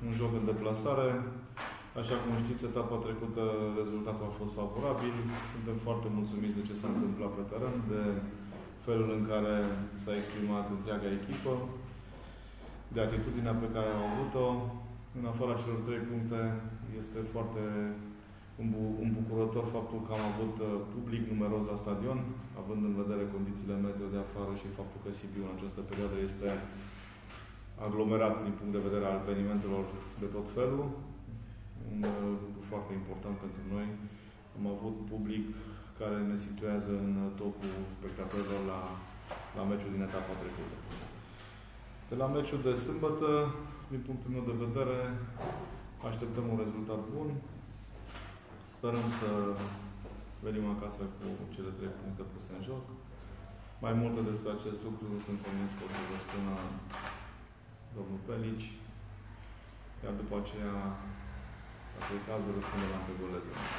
un joc în deplasare. Așa cum știți, etapa trecută rezultatul a fost favorabil. Suntem foarte mulțumiți de ce s-a întâmplat pe teren, de felul în care s-a exprimat întreaga echipă, de atitudinea pe care au avut-o. În afara celor 3 puncte, este foarte îmbucurător faptul că am avut public numeros la stadion, având în vedere condițiile meteo de afară și faptul că Sibiu în această perioadă este aglomerat din punct de vedere al evenimentelor de tot felul. Un lucru foarte important pentru noi. Am avut public care ne situează în topul spectatorilor la meciul din etapa trecută. De la meciul de sâmbătă, din punctul meu de vedere, așteptăm un rezultat bun. Sperăm să venim acasă cu cele 3 puncte puse în joc. Mai multe despre acest lucru sunt convins că o să vă spună domnul Pelici. Iar după aceea, dacă e cazul, răspunde la întrebările de noi.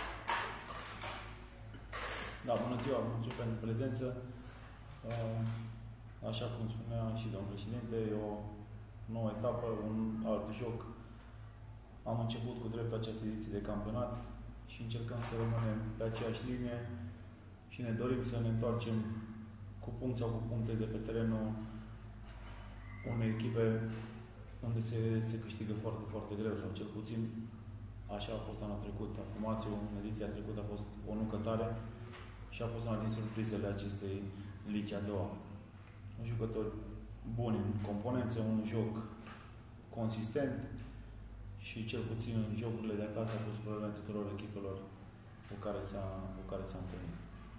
Da, bună ziua, mulțumesc pentru prezență. Așa cum spunea și domnul președinte, e o nouă etapă, un alt joc. Am început cu dreptul această ediție de campionat și încercăm să rămânem pe aceeași linie și ne dorim să ne întoarcem cu punct sau cu puncte de pe terenul unei echipe unde se câștigă foarte, foarte greu, sau cel puțin așa a fost anul trecut. Afirmațiul în ediția trecută a fost o nucătare și a fost una din surprizele acestei ligi a doua. Un jucător bun în componențe, un joc consistent și cel puțin în jocurile de acasă a pus probleme tuturor echipelor cu care s-a întâlnit.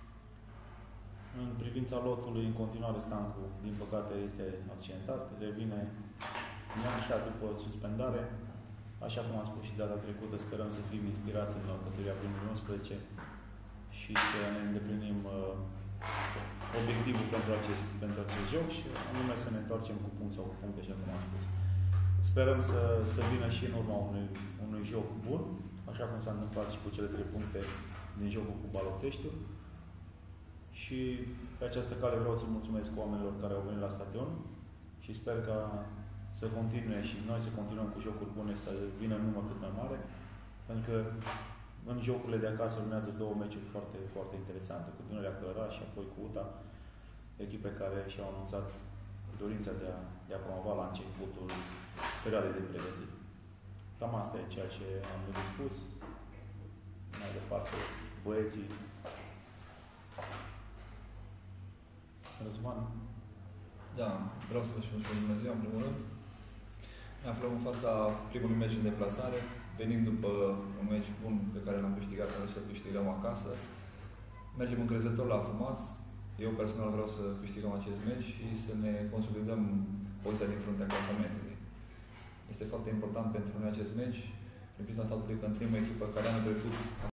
În privința lotului, în continuare, Stancu, din păcate, este accidentat. Revine Neamșa după suspendare. Așa cum am spus și data trecută, sperăm să fim inspirați în alcătuirea primului 11 și să ne îndeplinim obiectivul pentru acest joc și anume să ne întoarcem cu punct sau cu puncte, așa cum am spus. Sperăm să vină și în urma unui joc bun, așa cum s-a întâmplat și cu cele 3 puncte din jocul cu Balotteștiul. Și pe această cale vreau să mulțumesc oamenilor care au venit la stadion și sper ca să continue și noi să continuăm cu jocuri bune, să vină în număr cât mai mare, pentru că în jocurile de acasă urmează 2 meciuri foarte, foarte interesante, cu Dunărea Călăraș și apoi cu UTA, echipe care și-au anunțat dorința de a promova la începutul perioadei de pregătire. Cam asta e ceea ce am de spus. Mai departe, băieții. Răzvan? Da, vreau să vă spun și bună ziua, în primul rând. Ne aflăm în fața primului meci în deplasare, venim după un meci bun pe care l-am câștigat, care să câștigăm acasă. Mergem încrezător la Afumați. Eu personal vreau să câștigăm acest meci și să ne consolidăm poziția din fruntea clasamentului. Este foarte important pentru noi acest meci, prin prisma faptului că întâlnim o echipă care anul trecut